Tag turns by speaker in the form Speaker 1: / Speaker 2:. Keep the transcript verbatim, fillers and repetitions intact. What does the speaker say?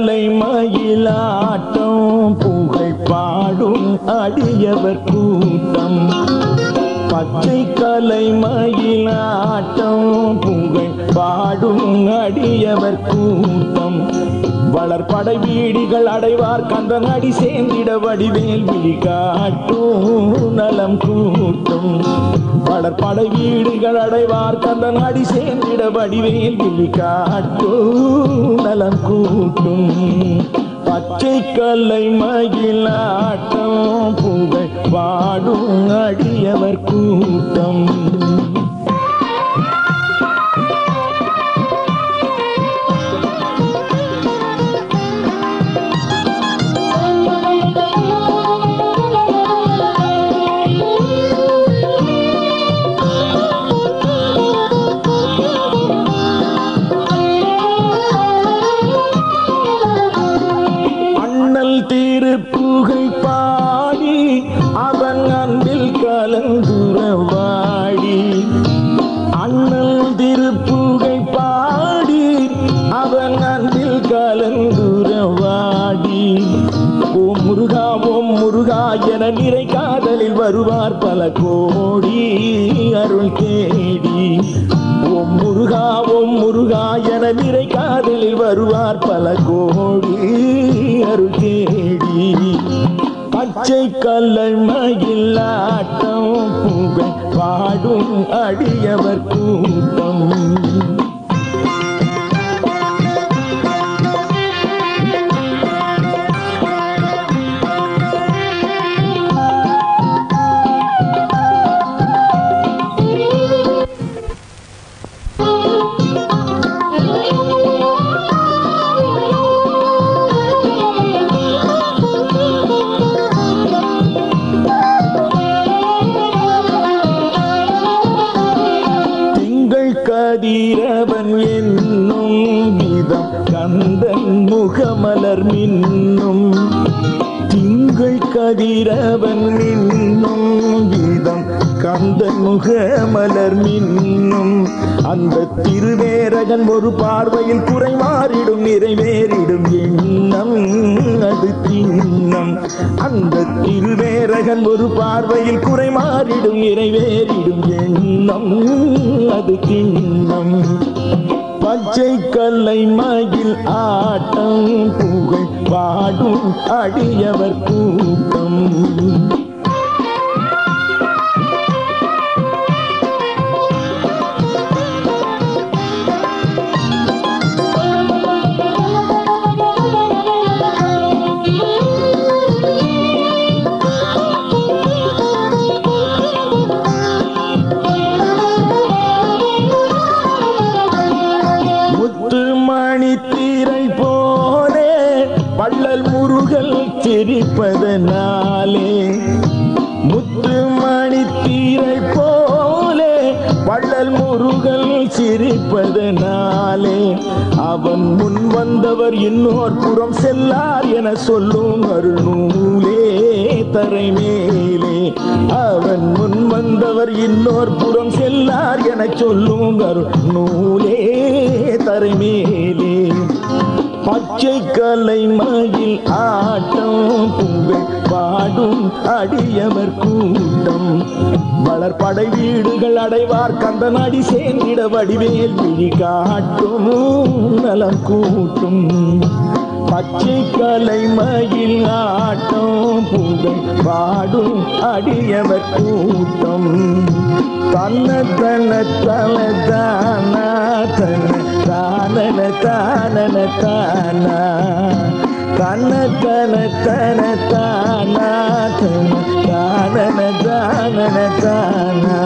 Speaker 1: கலை மயிலாட்டம் புகழ் பாடும் அடியவர் கூட்டம். பச்சை கலை மயிலாட்டம் புகழ் பாடும் அடியவர் கூட்டம். வளர்படை வீடிகள் அடைவார் கந்தன் அடி சேர்ந்திட வடிவேல் விழி காட்டும் நலம் கூட்டும். வளர்படை வீடுகள் அடைவார் கந்தன் அடி சேர்ந்திட வடிவேல் விழி காட்டும் நலம் கூட்டும். பச்சை கலை மயிலாட்டம் புகழ் பாடும் அடியவர் கூட்டம். திருப்புகை பாடி அவன் அன்பில் கலந்துறவாடி. அண்ணல் திருப்புகை பாடி அவன் அன்பில் கலந்துறவாடி. ஓம் முருகா ஓம் முருகா என நிறை காதலில் வருவார் பல கோடி அருள் தேடி. ஓம் முருகா ஓம் முருகா என நிறை காதலில் வருவார் பல கோடி அருள் தேடி. பச்சை கலை மயிலாட்டம் புகழ் பாடும் அடியவர் கூட்டம். கதிரவன் என்னும் விதம் கந்தன் முகமலர் மின்னும். திங்கள் கதிரவன் என்னும் விதம் கந்தன் முகமலர் மின்னும். அந்த திருவேரகன் ஒரு பார்வையில் குறை மாறிடும் நிறைவேறிடும் எண்ணம் அது திண்ணம். அந்த திருவேரகன் ஒரு பார்வையில் குறை மாறிடும் நிறைவேறிடும் எண்ணம் அது திண்ணம். பச்சை கலை மயில் ஆட்டம் புகழ் பாடும் அடியவர் கூட்டம். மணித்திரை போலே வள்ளல் முருகல் சிரிப்பதனாலே. முத்து மணித்திரை போலே வள்ளல் முருகல் சிரிப்பதனாலே. அவன் முன் வந்தவர் இன்னோர் புறம் செல்லார் என சொல்லும் அருள் நூலே தரை மேலே. அவன் முன் வந்தவர் இன்னோர் புறம் செல்லார் என சொல்லும் அருள் நூலே தரை மேலே. பச்சை கலை மயில் ஆட்டம் புகழ் பாடும் அடியவர் கூட்டம். வளர்படை வீடுகள் அடைவார் கந்தன் அடி சேர்ந்திட வடிவேல் விழி காட்டும் நலம் கூட்டும். பச்சை கலை மயில் ஆட்டம் புகழ் பாடும் அடியவர் கூட்டம். தன்ன தன தன தானா தன தானன தானன தானா. தன தன தன தானா தன தானன தானன தானா.